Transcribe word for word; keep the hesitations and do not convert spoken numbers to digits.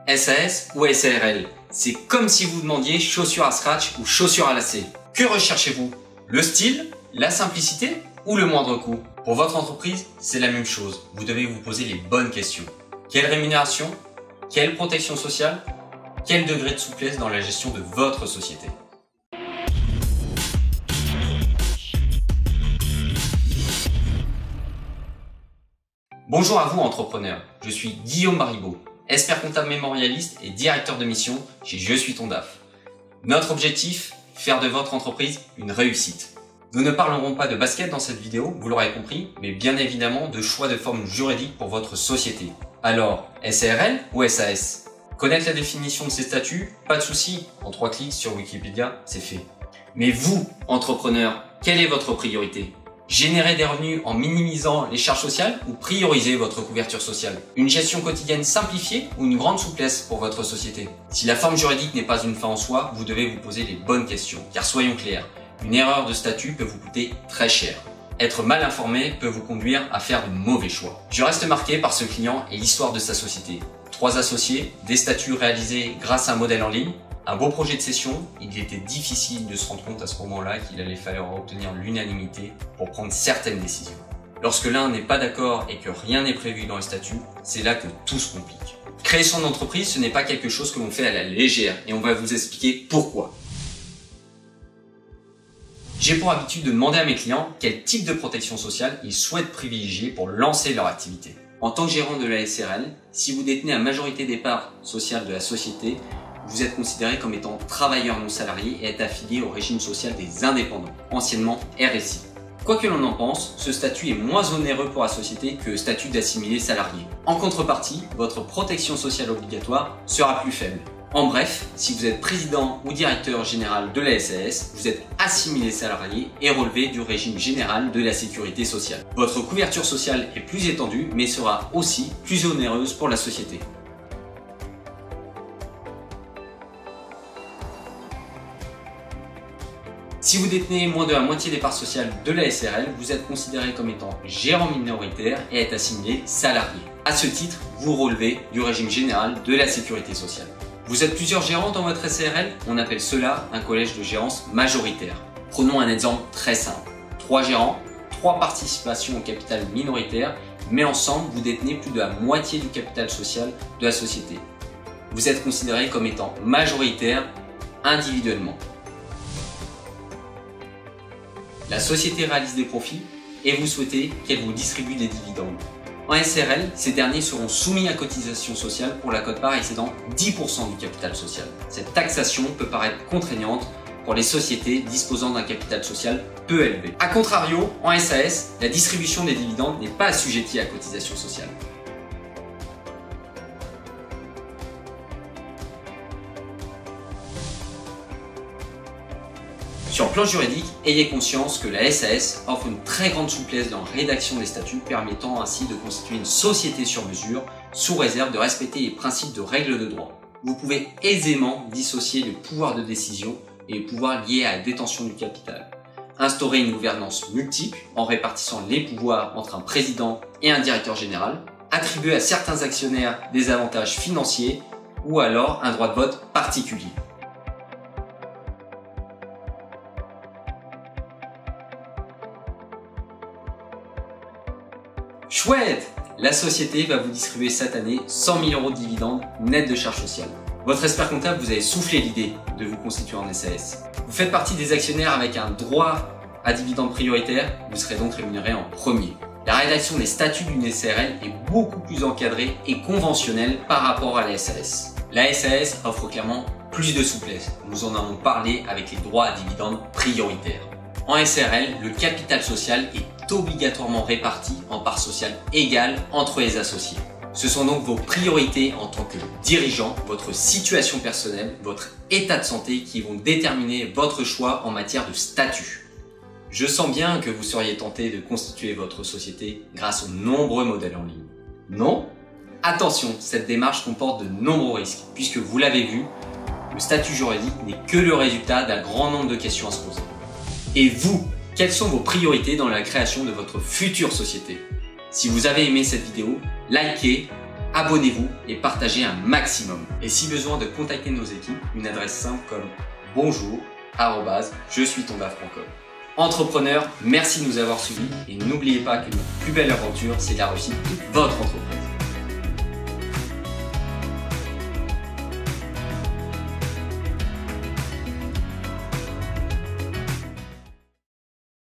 S A S ou S A R L? C'est comme si vous demandiez chaussures à scratch ou chaussures à lacets. Que recherchez-vous? Le style, la simplicité ou le moindre coût? Pour votre entreprise, c'est la même chose. Vous devez vous poser les bonnes questions. Quelle rémunération? Quelle protection sociale? Quel degré de souplesse dans la gestion de votre société? Bonjour à vous entrepreneurs, je suis Guillaume Baribeau, expert comptable mémorialiste et directeur de mission chez Je suis ton D A F. Notre objectif, faire de votre entreprise une réussite. Nous ne parlerons pas de basket dans cette vidéo, vous l'aurez compris, mais bien évidemment de choix de forme juridique pour votre société. Alors, S A R L ou S A S? Connaître la définition de ces statuts? Pas de souci, en trois clics sur Wikipédia, c'est fait. Mais vous, entrepreneurs, quelle est votre priorité? Générer des revenus en minimisant les charges sociales ou prioriser votre couverture sociale? Une gestion quotidienne simplifiée ou une grande souplesse pour votre société? Si la forme juridique n'est pas une fin en soi, vous devez vous poser les bonnes questions. Car soyons clairs, une erreur de statut peut vous coûter très cher. Être mal informé peut vous conduire à faire de mauvais choix. Je reste marqué par ce client et l'histoire de sa société. Trois associés, des statuts réalisés grâce à un modèle en ligne, un beau projet de cession. Il était difficile de se rendre compte à ce moment-là qu'il allait falloir obtenir l'unanimité pour prendre certaines décisions. Lorsque l'un n'est pas d'accord et que rien n'est prévu dans les statuts, c'est là que tout se complique. Créer son entreprise, ce n'est pas quelque chose que l'on fait à la légère et on va vous expliquer pourquoi. J'ai pour habitude de demander à mes clients quel type de protection sociale ils souhaitent privilégier pour lancer leur activité. En tant que gérant de la S A R L, si vous détenez la majorité des parts sociales de la société, vous êtes considéré comme étant travailleur non salarié et êtes affilié au régime social des indépendants, anciennement R S I. Quoi que l'on en pense, ce statut est moins onéreux pour la société que le statut d'assimilé salarié. En contrepartie, votre protection sociale obligatoire sera plus faible. En bref, si vous êtes président ou directeur général de la S A S, vous êtes assimilé salarié et relevé du régime général de la sécurité sociale. Votre couverture sociale est plus étendue mais sera aussi plus onéreuse pour la société. Si vous détenez moins de la moitié des parts sociales de la S A R L, vous êtes considéré comme étant gérant minoritaire et êtes assimilé salarié. À ce titre, vous relevez du régime général de la sécurité sociale. Vous êtes plusieurs gérants dans votre S A R L? On appelle cela un collège de gérance majoritaire. Prenons un exemple très simple. Trois gérants, trois participations au capital minoritaire, mais ensemble, vous détenez plus de la moitié du capital social de la société. Vous êtes considéré comme étant majoritaire individuellement. La société réalise des profits et vous souhaitez qu'elle vous distribue des dividendes. En S A R L, ces derniers seront soumis à cotisation sociale pour la quote-part excédant dix pour cent du capital social. Cette taxation peut paraître contraignante pour les sociétés disposant d'un capital social peu élevé. A contrario, en S A S, la distribution des dividendes n'est pas assujettie à cotisation sociale. Sur le plan juridique, ayez conscience que la S A S offre une très grande souplesse dans la rédaction des statuts, permettant ainsi de constituer une société sur mesure, sous réserve de respecter les principes de règles de droit. Vous pouvez aisément dissocier le pouvoir de décision et le pouvoir lié à la détention du capital. Instaurer une gouvernance multiple en répartissant les pouvoirs entre un président et un directeur général. Attribuer à certains actionnaires des avantages financiers ou alors un droit de vote particulier. Chouette! La société va vous distribuer cette année cent mille euros de dividendes net de charges sociales. Votre expert comptable vous avez soufflé l'idée de vous constituer en S A S. Vous faites partie des actionnaires avec un droit à dividende prioritaire, vous serez donc rémunéré en premier. La rédaction des statuts d'une S A R L est beaucoup plus encadrée et conventionnelle par rapport à la S A S. La S A S offre clairement plus de souplesse. Nous en avons parlé avec les droits à dividendes prioritaires. En S A R L, le capital social est obligatoirement réparti en parts sociales égales entre les associés. Ce sont donc vos priorités en tant que dirigeant, votre situation personnelle, votre état de santé qui vont déterminer votre choix en matière de statut. Je sens bien que vous seriez tenté de constituer votre société grâce aux nombreux modèles en ligne. Non? Attention, cette démarche comporte de nombreux risques puisque vous l'avez vu, le statut juridique n'est que le résultat d'un grand nombre de questions à se poser. Et vous, quelles sont vos priorités dans la création de votre future société? Si vous avez aimé cette vidéo, likez, abonnez-vous et partagez un maximum. Et si besoin de contacter nos équipes, une adresse simple comme bonjour arobase je suis ton daf point com. Entrepreneurs, merci de nous avoir suivis et n'oubliez pas que notre plus belle aventure, c'est la réussite de votre entreprise.